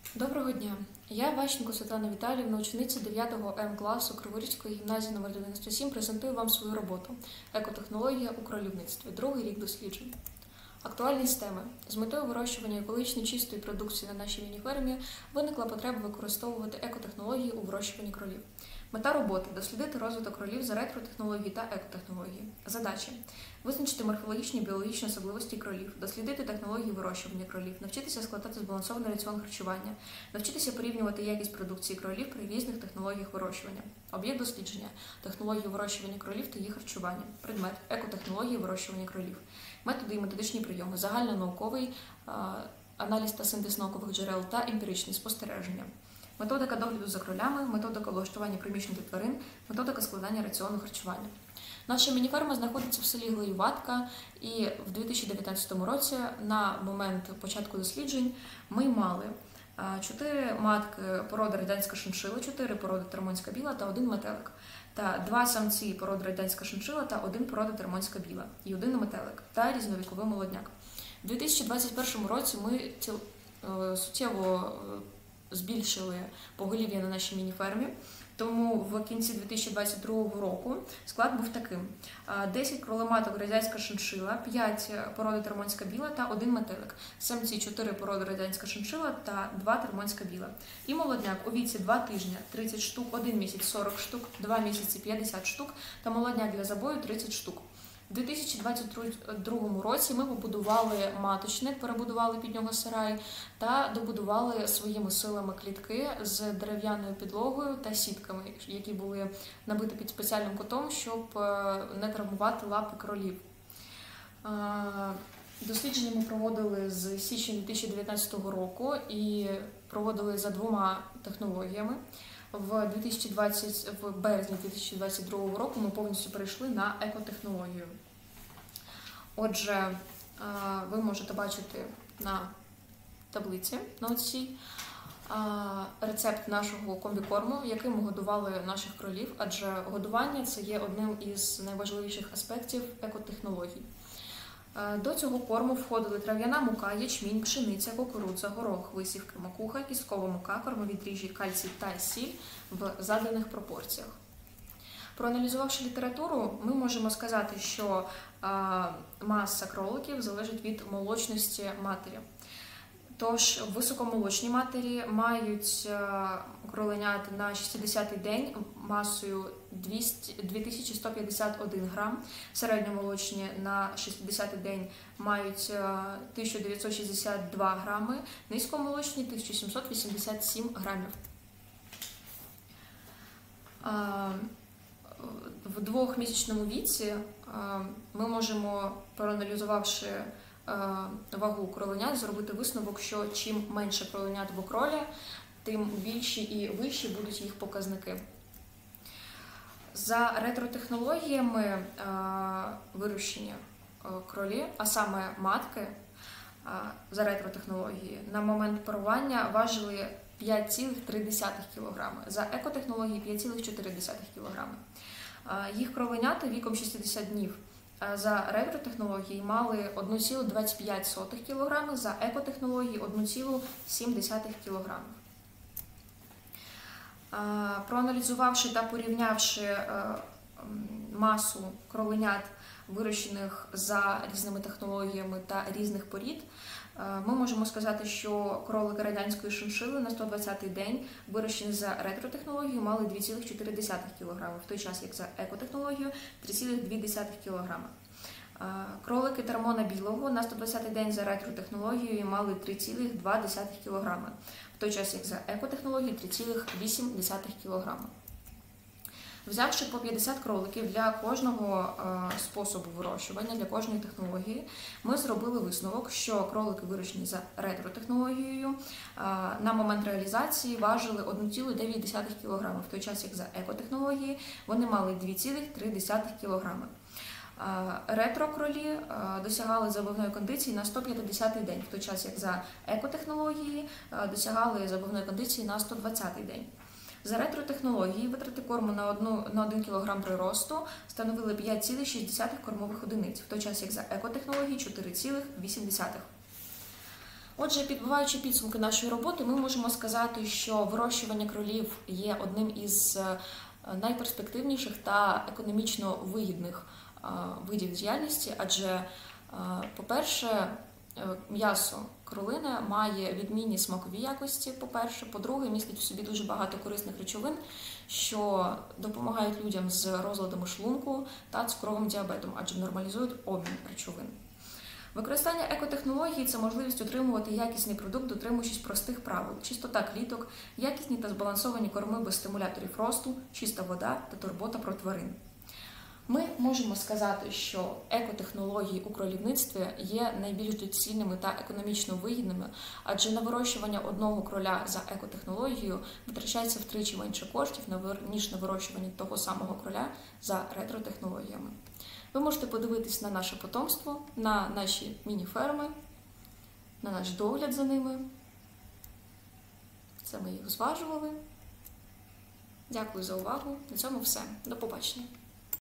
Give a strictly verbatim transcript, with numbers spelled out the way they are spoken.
Доброго дня! Я Ващенко Світлана Віталіївна, учениця дев'ятого М класу Криворізької гімназії номер дев'яносто сім, презентую вам свою роботу «Екотехнологія у кролівництві. Другий рік досліджень». Актуальність теми. З метою вирощування екологічно чистої продукції на нашій міні-фермі виникла потреба використовувати екотехнології у вирощуванні кролів. Мета роботи – дослідити розвиток кролів за ретротехнології та екотехнології. Задачі – визначити морфологічні і біологічні особливості кролів, дослідити технології вирощування кролів, навчитися складати збалансований раціон харчування, навчитися порівнювати якість продукції кролів при різних технологіях вирощування. Об'єкт дослідження – технології вирощування кролів та їх харчування. Предмет – екотехнології вирощування кролів. Методи і методичні прийоми – загальнонауковий аналіз та синтез наукових джерел та емпіричні спостереження. Методика догляду за кролями, методика влаштування приміщень для тварин, методика складання раціону харчування. Наша мініферма знаходиться в селі Глоїватка, і в дві тисячі дев'ятнадцятому році, на момент початку досліджень, ми мали чотири матки породи радянська шиншила, чотири породи термонська біла та один метелик, та два самці породи радянська шиншила та один порода термонська біла, і один метелик, та різновіковий молодняк. У дві тисячі двадцять першому році ми ціл... суттєво збільшили поголів'я на нашій міні-фермі, тому в кінці дві тисячі двадцять другого року склад був таким: десять кролематок радянська шиншила, п'ять породи термонська біла та один метелик, самці чотири породи радянська шиншила та два термонська біла. І молодняк у віці два тижні тридцять штук, один місяць сорок штук, два місяці п'ятдесят штук та молодняк для забою тридцять штук. У дві тисячі двадцять другому році ми побудували маточник, перебудували під нього сарай та добудували своїми силами клітки з дерев'яною підлогою та сітками, які були набиті під спеціальним кутом, щоб не травмувати лапи кролів. Дослідження ми проводили з січня дві тисячі дев'ятнадцятого року і проводили за двома технологіями. В, дві тисячі двадцятому, в березні дві тисячі двадцять другого року ми повністю перейшли на екотехнологію. Отже, ви можете бачити на таблиці на цій рецепт нашого комбікорму, яким ми годували наших кролів, адже годування – це є одним із найважливіших аспектів екотехнологій. До цього корму входили трав'яна мука, ячмінь, пшениця, кукурудза, горох, висівки, макуха, кісткова мука, кормові дріжджі, кальцій та сіль в заданих пропорціях. Проаналізувавши літературу, ми можемо сказати, що маса кроликів залежить від молочності матері. Тож високомолочні матері мають кроленят на шістдесятий день масою дві тисячі сто п'ятдесят один грам, середньомолочні на шістдесятий день мають тисяча дев'ятсот шістдесят два грами, низькомолочні – тисяча сімсот вісімдесят сім грамів. В двохмісячному віці ми можемо, проаналізувавши вагу кроленят, зробити висновок, що чим менше кроленят в кроля, тим більші і вищі будуть їх показники. За ретротехнологіями вирощення кролі, а саме матки за ретротехнології, на момент парування важили п'ять цілих три десятих кілограми, за екотехнології – п'ять цілих чотири десятих кілограми. Їх кроленята віком шістдесят днів за ретротехнології мали одну цілу двадцять п'ять сотих кілограми, за екотехнології – одну цілу сім десятих кілограми. Проаналізувавши та порівнявши масу кроленят, вирощених за різними технологіями та різних порід, ми можемо сказати, що кролики радянської шиншили на сто двадцятий день, вирощені за ретротехнологією, мали дві цілих чотири десятих кілограми, в той час як за екотехнологію – три цілих дві десятих кілограми. Кролики термона білого на сто двадцятий день за ретротехнологією мали три цілих два десятих кілограми, в той час як за екотехнологію – три цілих вісім десятих кілограми. Взявши по п'ятдесят кроликів для кожного способу вирощування, для кожної технології, ми зробили висновок, що кролики, вирощені за ретротехнологією, на момент реалізації важили одну цілу дев'ять десятих кілограми, в той час як за екотехнології вони мали дві цілих три десятих кілограми. Ретро-кролі досягали забивної кондиції на сто п'ятдесятий день, в той час як за екотехнології досягали забивної кондиції на сто двадцятий день. За ретротехнології витрати корму на, одну, на один кілограм приросту становили п'ять цілих шість десятих кормових одиниць, в той час як за екотехнології – чотири цілих вісім десятих. Отже, підбиваючи підсумки нашої роботи, ми можемо сказати, що вирощування кролів є одним із найперспективніших та економічно вигідних видів діяльності, адже, по-перше, м'ясо кролине має відмінні смакові якості, по-перше, по-друге, містить в собі дуже багато корисних речовин, що допомагають людям з розладами шлунку та цукровим діабетом, адже нормалізують обмін речовин. Використання екотехнології – це можливість отримувати якісний продукт, дотримуючись простих правил: чистота кліток, якісні та збалансовані корми без стимуляторів росту, чиста вода та турбота про тварин. Ми можемо сказати, що екотехнології у кролівництві є найбільш доцільними та економічно вигідними, адже на вирощування одного кроля за екотехнологією витрачається втричі менше коштів, ніж на вирощування того самого кроля за ретротехнологіями. Ви можете подивитись на наше потомство, на наші міні-ферми, на наш догляд за ними. Це ми їх зважували. Дякую за увагу. На цьому все. До побачення.